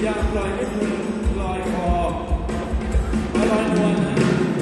อย่าปล่อยให้มือลอยคอลอยนวลนะ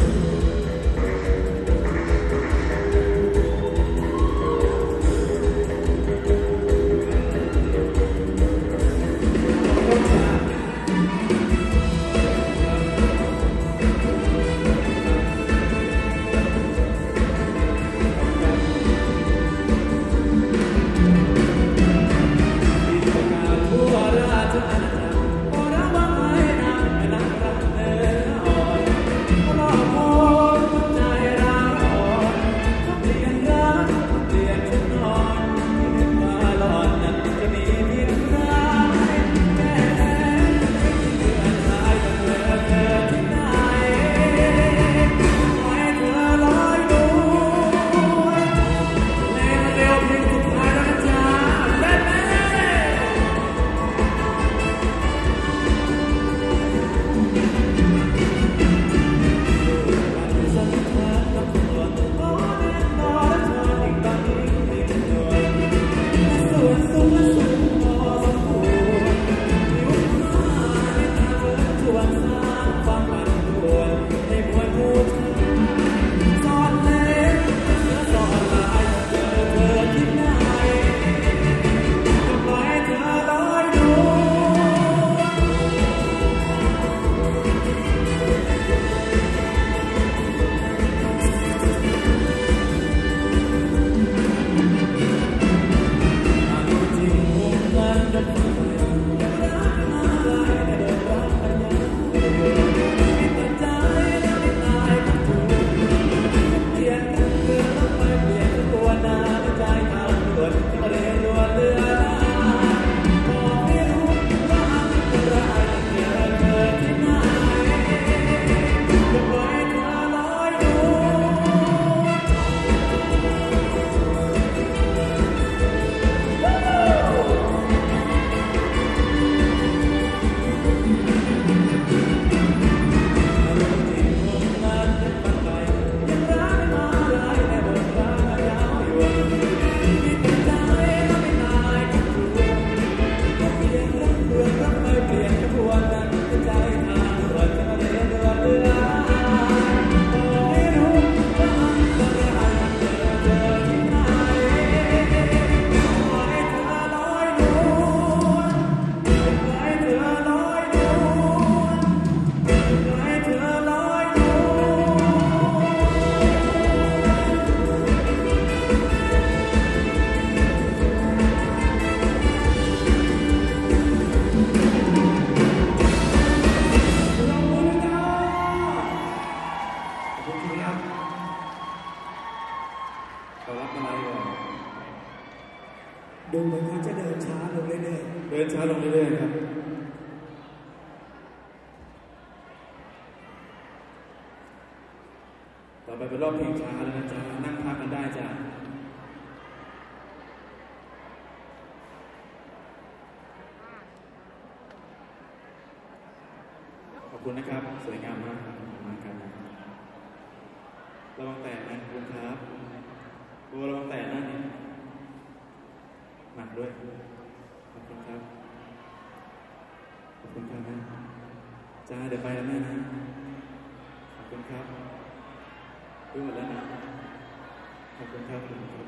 ดูเหมือนเขาจะเดินช้าลงเรื่อยๆเดินช้าลงเรื่อยๆครับต่อไปเป็นรอบเพลงช้าแล้วนะจ๊ะนั่งพักกันได้จ้ะขอบคุณนะครับสวยงามมากครับมากันระวังแตกนะคุณครับตัวระวังแตกนะนี่หนักด้วยขอบคุณครับขอบคุณครับนะจ้าเดี๋ยวไปแล้วแม่นะขอบคุณครับดูหมดแล้วนะขอบคุณครับขอบคุณครับ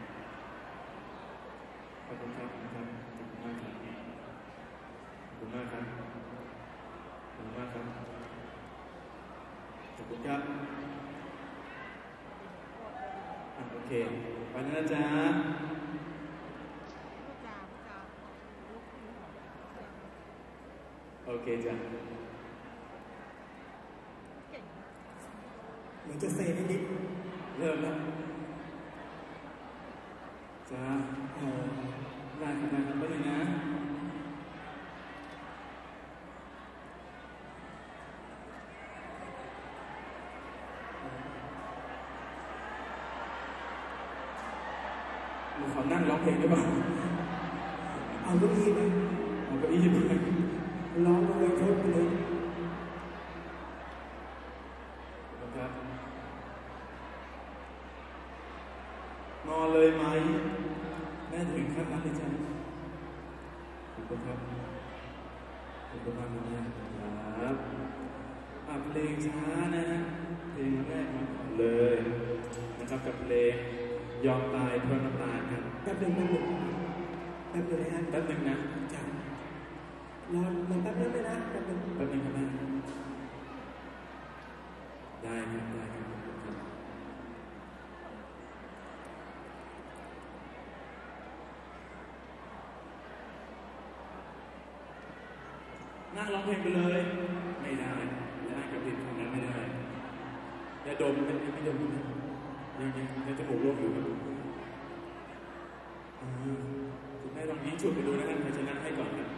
ขอบคุณครับขอบคุณครับขอบคุณมากครับขอบคุณมากครับขอบคุณมากครับขอบคุณครับโอเคไปแล้วนะจ๊ะโอเคจ้ะเหมือนจะเซนิดเริ่มแล้วจ้าได้ทำไมทำไปเลยนะขอนั่งร้องเพลงได้ป่ะเอาเก้าอี้ไปเอาเก้าอี้ไปร้องเลยทดไปเลยครับนอนเลยไหมแม่ถึงขั้นนั้นเลยจ้ะขอบคุณครับขอบคุณมากครับเพลงช้านะฮะเพลงแรกมาก่อนเลยนะครับกับเพลงยอมตายเพราะน้ำตาลครับแป๊บหนึ่งนะฮะแป๊บหนึ่งนะจ้ะรอแป๊บนึงเลยนะแป๊บนึงแป๊บหนึ่งครับแม่ได้ครับได้ครับขอบคุณครับนั่งร้องเพลงไปเลยไม่ได้กับผิดของนั้นไม่ได้อย่าดมไม่ดมนะยังจมูกโล่งอยู่ครับคุณแม่ลองยิงฉุดไปดูนะครับใครชนะให้ก่อนครับ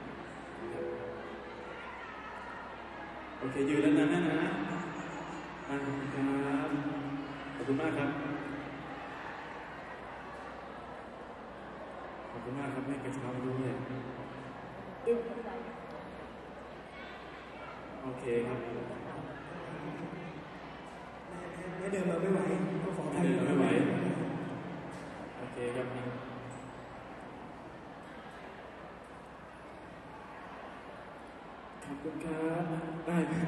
โอเคยืนแล้วนะขอบคุณครับขอบคุณมากครับขอบคุณมากครับแม่กระเช้าด้วยโอเคครับไม่เดินมาไม่ไหวก็ขอให้เดินไม่ไหวโอเคครับขอบคุณครับได้ครับ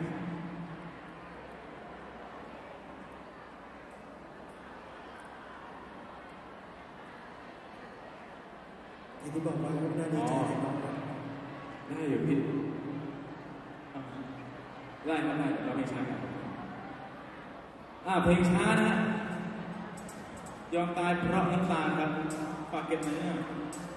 อย่างที่บอกว่าน่าดีใจน้องได้อยู่พี่ได้ครับได้เราเพลงช้าครับเพลงช้านะยอมตายเพราะน้ำตาครับฝากเก็บเนื้อ